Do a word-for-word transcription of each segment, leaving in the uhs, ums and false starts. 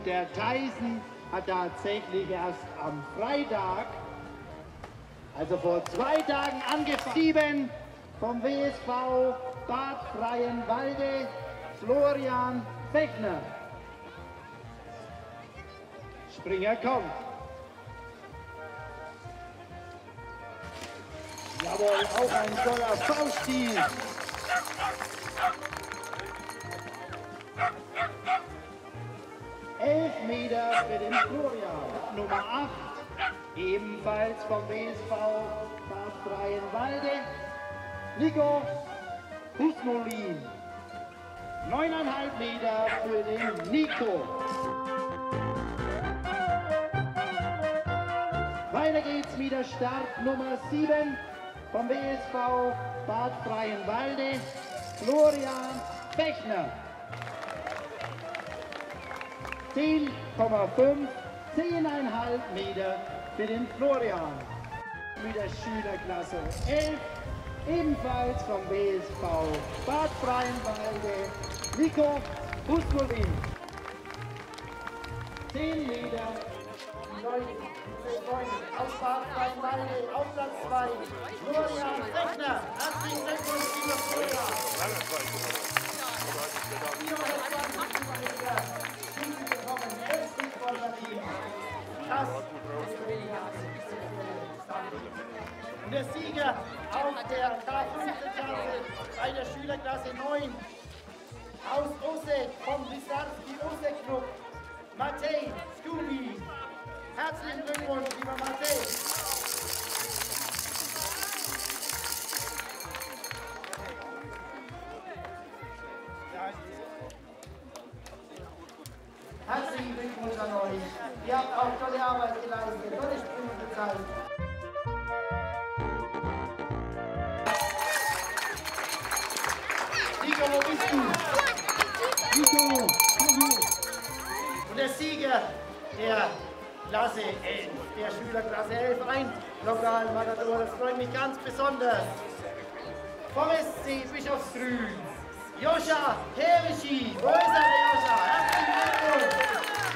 der Tyson hat tatsächlich erst am Freitag, also vor zwei Tagen, angefangen. Vom W S V Bad Freienwalde, Florian Fechner. Springer kommt. Jawohl, auch ein toller Fauststil. Elf Meter für den Florian. Nummer acht, ebenfalls vom W S V Bad Freienwalde, Nico Husmolin. Neuneinhalb Meter für den Nico. Weiter geht's mit der Start Nummer sieben vom W S V Bad Freienwalde, Florian Fechner. zehn Komma fünf, zehn Komma fünf Meter für den Florian. Mit der Schülerklasse elf, ebenfalls vom W S V Bad Freienwalde, Nico Husmolin. zehn Meter, neun, aus Bad Freienwalde, auf Platz zwei, Florian Fechner. Herzlichen Glückwunsch, lieber Florian. Das und der Sieger auf der K fünfzehn Klasse bei der Schülerklasse neun aus Osek vom Wysarski Osek Club, Matej Skubi. Herzlichen Glückwunsch, lieber Matej. Herzlichen Glückwunsch an euch. Ihr habt auch tolle Arbeit geleistet, tolle Sprünge gezeigt. Nico, wo bist du? Nico, komm hier. Und der Sieger der Klasse elf, der Schülerklasse elf, ein Lokalmatador, das freut mich ganz besonders. Vom S C Bischofsgrün, Joscha Hereschi. Wo ist er, der Joscha? Herzlichen Glückwunsch.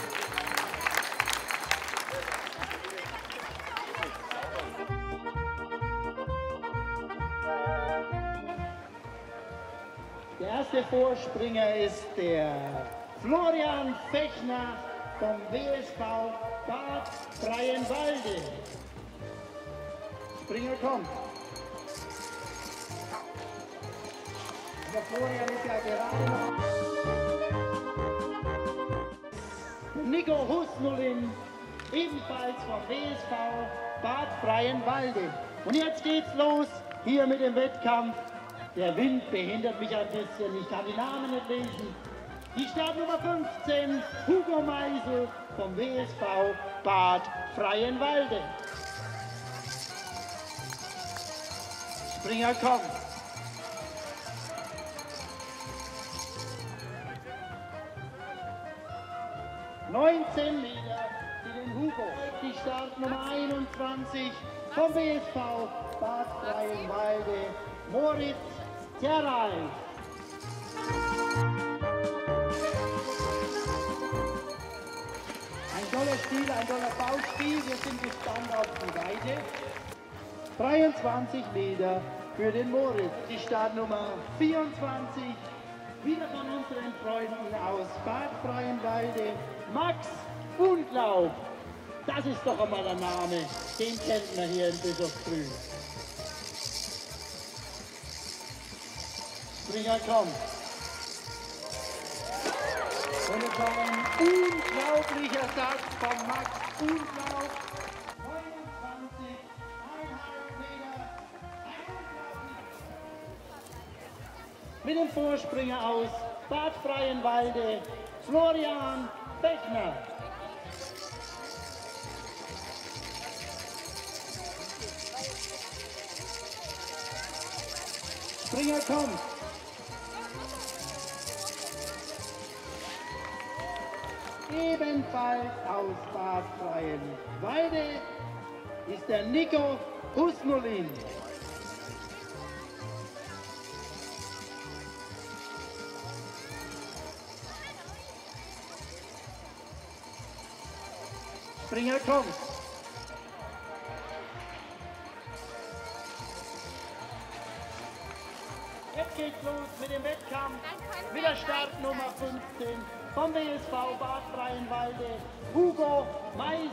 Der erste Vorspringer ist der Florian Fechner vom W S V Bad Freienwalde. Springer kommt. Der Florian ist ja gerade noch. Nico Husmolin, ebenfalls vom W S V Bad Freienwalde. Und jetzt geht's los hier mit dem Wettkampf. Der Wind behindert mich ein bisschen, ich kann die Namen nicht lesen. Die Startnummer fünfzehn, Hugo Meisel vom W S V Bad Freienwalde. Springer kommt. neunzehn Meter für den Hugo. Die Startnummer einundzwanzig vom W S V Bad Freienwalde, Moritz Terral. Ein toller Stil, ein toller Bauspiel. Wir sind gespannt auf die Weite. dreiundzwanzig Meter für den Moritz. Die Startnummer vierundzwanzig. Wieder von unseren Freunden aus Bad Freienwalde, Max Unglaub. Das ist doch einmal der Name, den kennt man hier in Bischofsgrün. Springer kommt. Und es war ein unglaublicher Satz von Max Unglaub. neunundzwanzig Komma fünf Meter. Mit dem Vorspringer aus Bad Freienwalde, Florian Fechner. Springer kommt. Ebenfalls aus Bad Freienwalde ist der Nico Husmolin. Springer kommt. Jetzt geht's los mit dem Wettkampf. Mit der Startnummer fünfzehn vom W S V Bad Freienwalde, Hugo Meisel.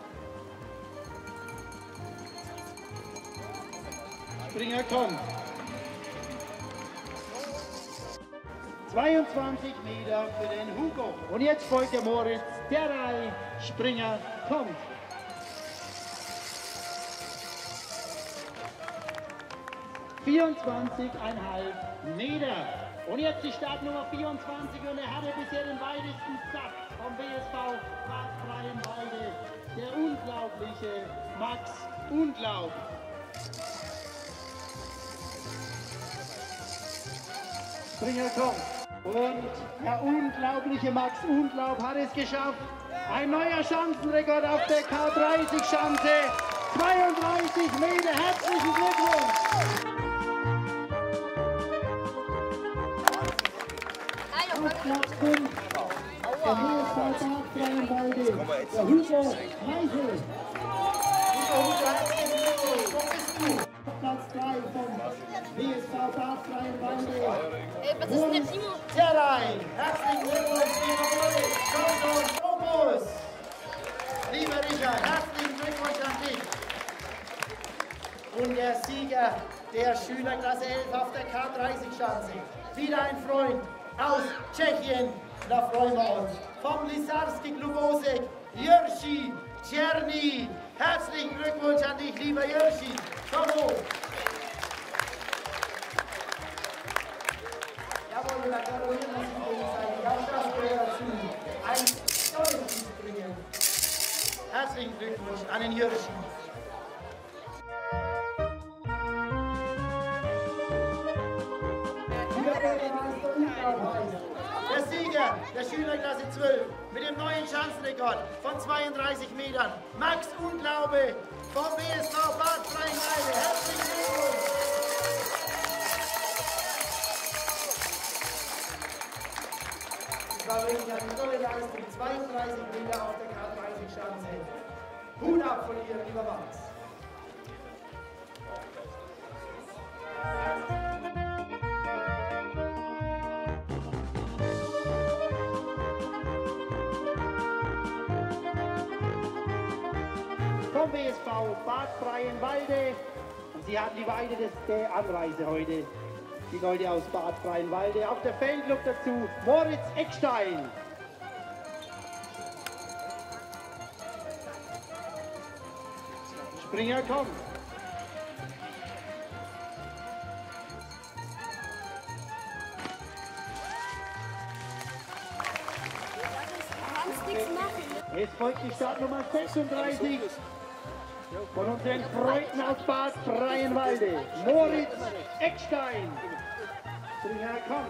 Springer kommt. zweiundzwanzig Meter für den Hugo. Und jetzt folgt der Moritz, der Rai, Springer kommt. vierundzwanzig Komma fünf Meter. Und jetzt die Startnummer vierundzwanzig und er hatte bisher den weitesten Sack vom W S V Bad Freienwalde. Der unglaubliche Max Unglaub. Springer kommt. Und der unglaubliche Max Unglaub hat es geschafft. Ein neuer Schanzenrekord auf der K dreißig Schanze. zweiunddreißig Meter. Herzlichen Glückwunsch. Platz fünf. Der W S V Bad Freienwalde. Der Hugo Meisel. Platz drei vom W S V Bad Freienwalde. Ey, was ist denn der Timo? Terrein. Herzlichen Glückwunsch, lieber Moritz. Komm schon, Fokus. Lieber Richard, herzlichen Glückwunsch an dich. Und der Sieger der Schülerklasse elf auf der K dreißig Schanze. Wieder ein Freund aus Tschechien. Da freuen wir uns. Vom Lisarski Klubosek, Jürsi Czerny. Herzlichen Glückwunsch an dich, lieber Jürsi. Komm hoch. Jawohl, wir gratulieren uns gegenseitig. Auch das gehört dazu. Ein tolles Lied bringen. Herzlichen Glückwunsch an den Jürsi. Der Sieger der Schülerklasse zwölf mit dem neuen Schanzenrekord von zweiunddreißig Metern, Max Unglaube vom W S V Bad Freienwalde. Herzlichen Glückwunsch! Das war wirklich eine tolle Leistung, zweiunddreißig Meter auf der K dreißig Schanze. Hut ab von dir, lieber Max! Vom W S V Bad Freienwalde. Und sie hatten die weiteste Anreise heute. Die Leute aus Bad Freienwalde. Auch der Fanclub dazu, Moritz Eckstein. Springer kommt. Es folgt die Startnummer sechsunddreißig von unseren Freunden aus Bad Freienwalde, Moritz Eckstein. Springer kommt.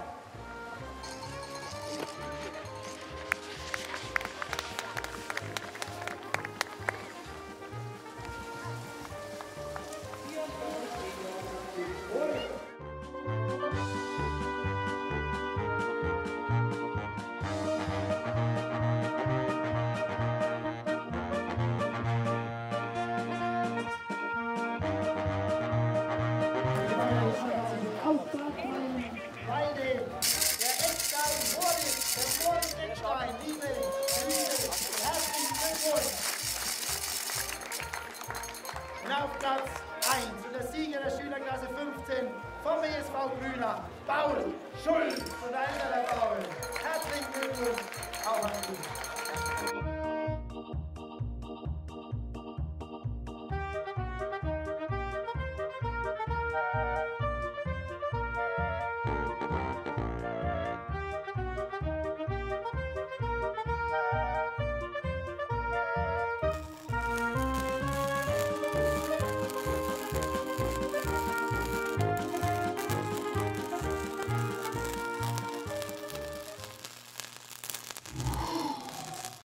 Und auf Platz eins und der Sieger der Schülerklasse fünfzehn vom W S V Grüner, Paul Schulz. Und da ist er, der Paul.